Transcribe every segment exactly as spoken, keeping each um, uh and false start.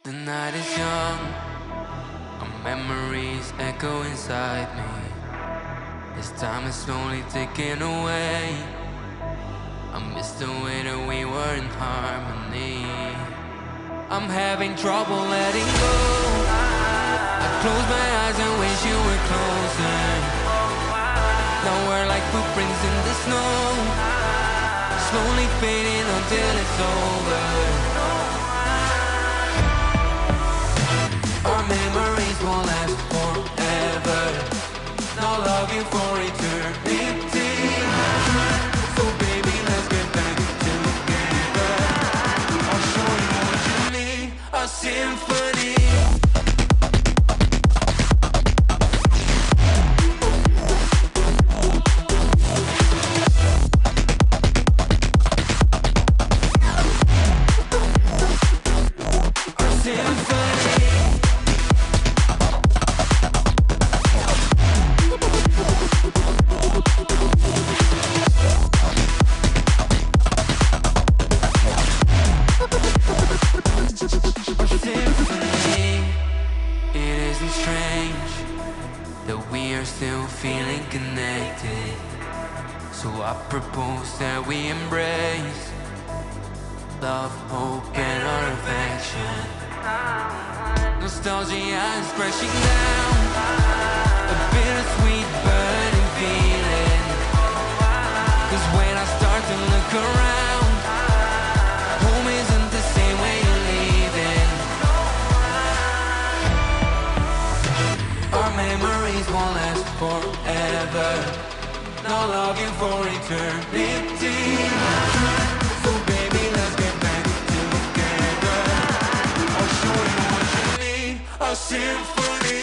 The night is young, our memories echo inside me. As time is slowly ticking away, I miss the way that we were in harmony. I'm having trouble letting go. I close my eyes and wish you were closer. Now we're like footprints in the snow, slowly fading until it's over. Our memories won't last forever. Now longing for eternity. So baby, let's get back together. I'll show you what you need, a symphony. Propose that we embrace love, hope, and our affection. Nostalgia is crashing down, a bittersweet burning feeling. Cause when I start to look around, home isn't the same way you're leaving. Our memories won't last forever. Now longing for eternity. So baby, let's get back together. I'll show you what you need, a symphony.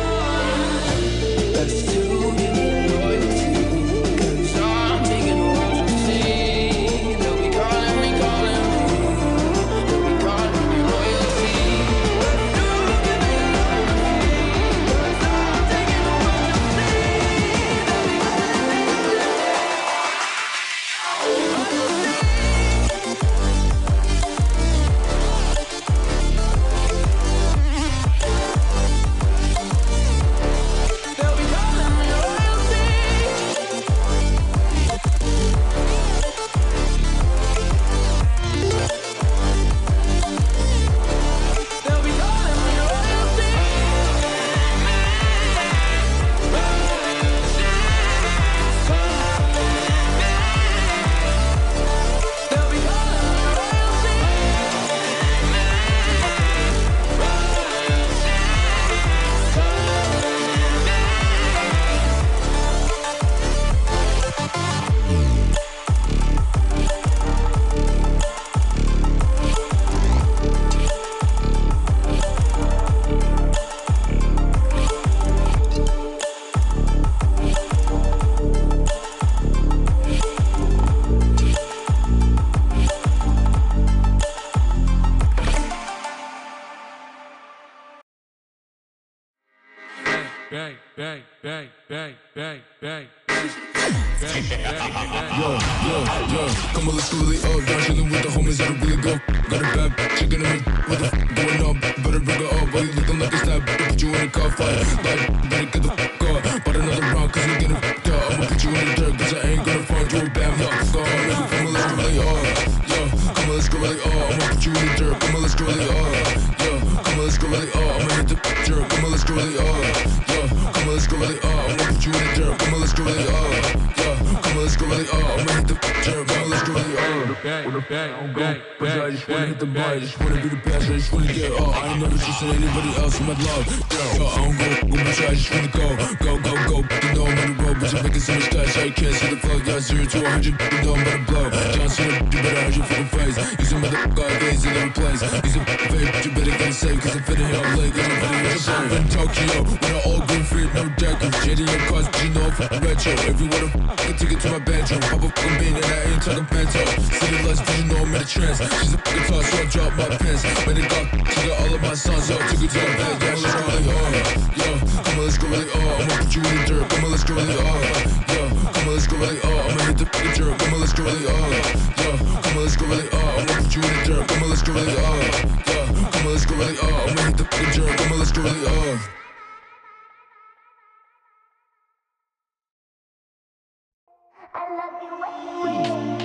Let's do it, loyalty. 'Cause I'm taking over. bang, bang, bang, bang, bang, bang. Yo, yo, yo, come on, let's go really up. Down chillin' with the homies that'll really go. Got a bad chicken in it, what the f going up? Better bring her up, while you looking like a stab. Put you in a car fight, like, better get the f up. But another round, cause you get a f up. I'ma put you in the dirt, cause I ain't gonna find you a bad luck. Go on, nigga, come on, let's go really up. Yo, come on, let's go really up. I'ma put you in the dirt, come on, let's go really up. Yo, come on, let's go really up. I'ma hit the dirt, come on, let's go really up. Yo, come on, let's go really up. I'ma put you in the dirt, come on, let's go really up. Yo, come on, let's go really up. I'ma hit the dirt, come on, let's go really up. With a bang, on go, but I just wanna hit the bar, I just wanna be the best, I just wanna get up. I ain't never trusted anybody else in my love. Yo, I don't go, go, bitch, I just wanna go. Go, go, go, you know I'm on the road, bitch, I'm making so much cash, I can't see the flow. Yeah, zero to a hundred, you know I'm about to blow. John Cena, you better hide your fucking face. He's a motherfucker, gaze in every place. He's a fake, but you better get it safe, cause I'm fitting here, I'm late, cause I'm fitting here, I'm safe. In Tokyo, with an all green free, no deckers. J D M cars, but you know I'm fucking retro. If you wanna f***ing ticket to my bedroom, pop a fucking bean and I ain't talking bento. City lights, but you know I'm in a trance. She's a fucking toss, so I drop my pants. Made it got, she got all of my songs, yo, took it to the bed, yeah, let's go really hard. Yo, come on, let's go really hard. I'ma put you in the dirt, come on, let's go really hard. Yo, come on, let's go really hard. I'ma hit the fucking dirt, come on, let's go really hard. Yo, come on, let's go really hard. I'ma put you in the dirt, come on, let's go really hard. Yo, come on, let's go really hard. I'ma hit the fucking dirt, come on, let's go really hard. I love you anyway.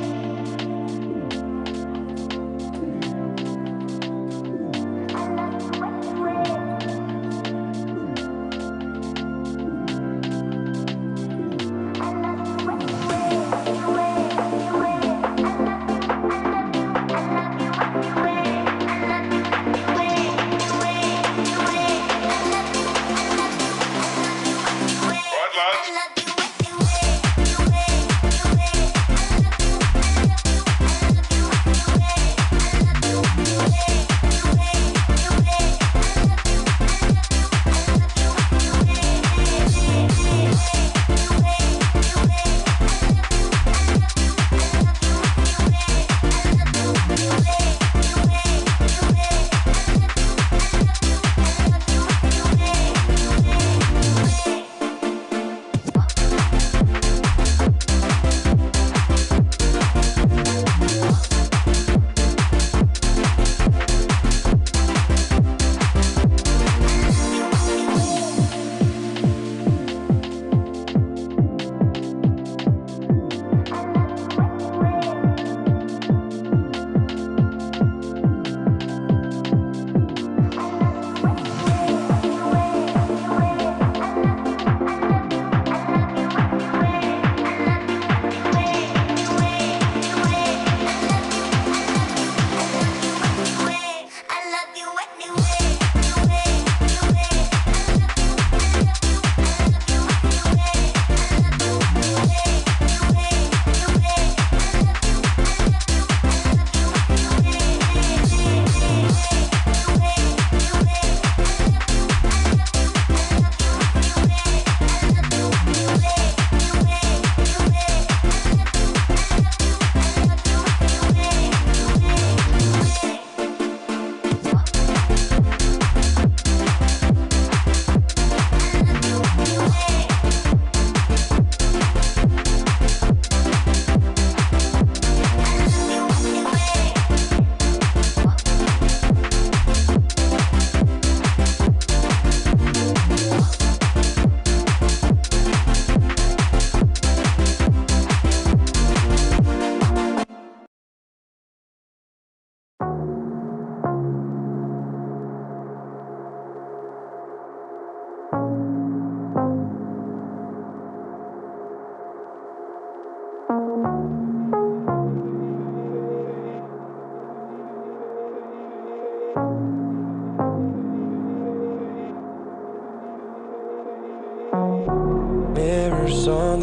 Mirrors on the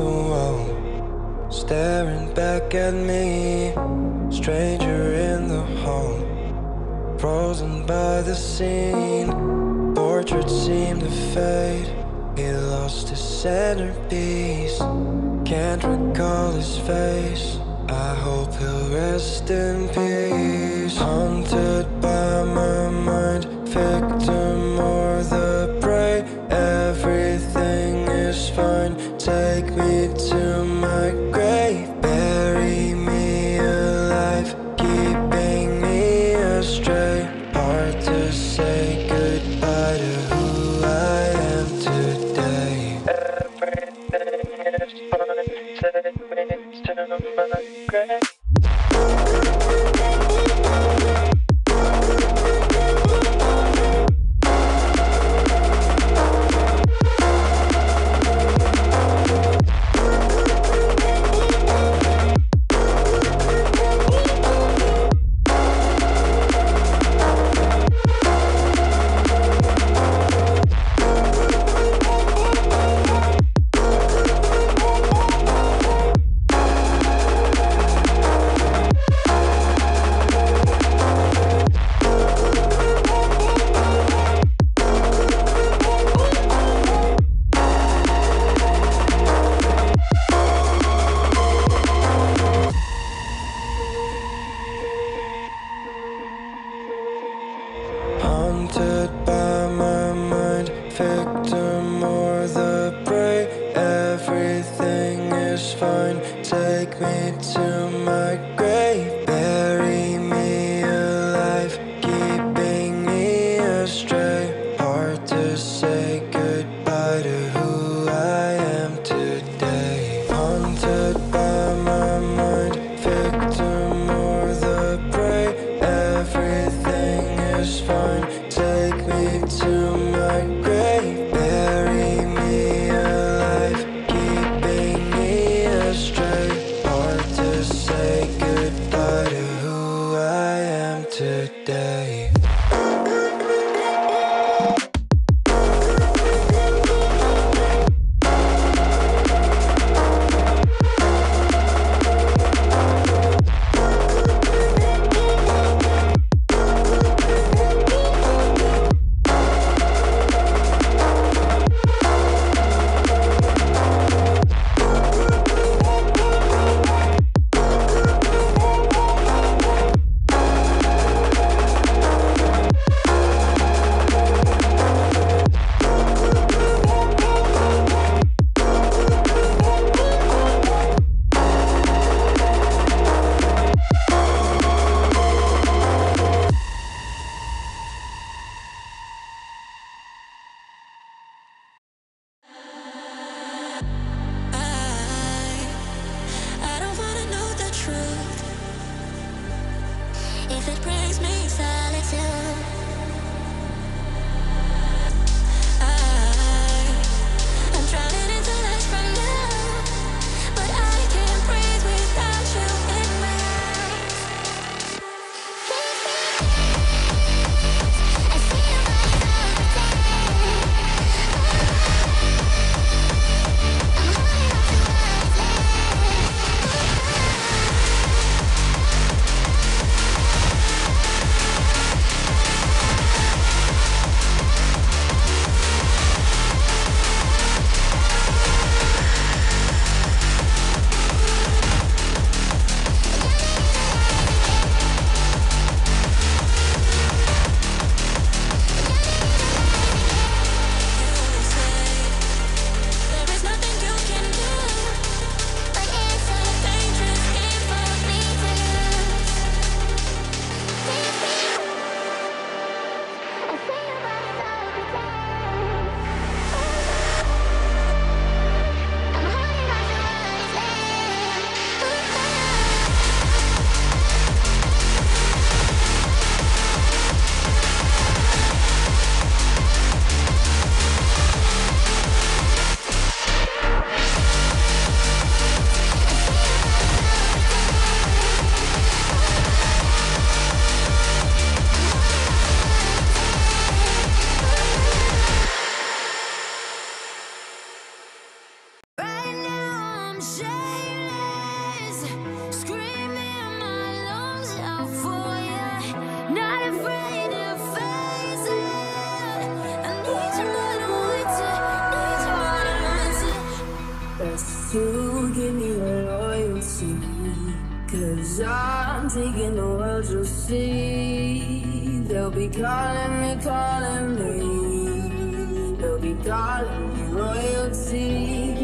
wall, staring back at me. Stranger in the hall, frozen by the scene. Portrait seemed to fade, he lost his centerpiece. Can't recall his face, I hope he'll rest in peace. Haunted by my mind, victim or the prey, everything Haunted by my mind, victim or the prey. Everything is fine, take me to my grave. Bury me alive, keeping me astray. Hard to say goodbye to who I am today. Haunted by my mind, victim or the prey. Everything is fine, take me to my grave. Bury me alive, keeping me astray. Hard to say goodbye to who I am today. I don't wanna know the truth if it brings me solitude. I, I'm drowning into life from now, but I can't breathe without you in my eyes. I feel myself returning. I'm holding on to what's left. There is nothing you can do, but it's a dangerous game for me to lose. I feel myself return. I'm holding on to what's left. Right now I'm shameless, screaming my lungs out for you. Not afraid to face it. I need you more than once, need you more than once. Best to give me your loyalty, 'cause I'm taking the world, you'll see. They'll be calling me, calling me. They'll be calling me royalty.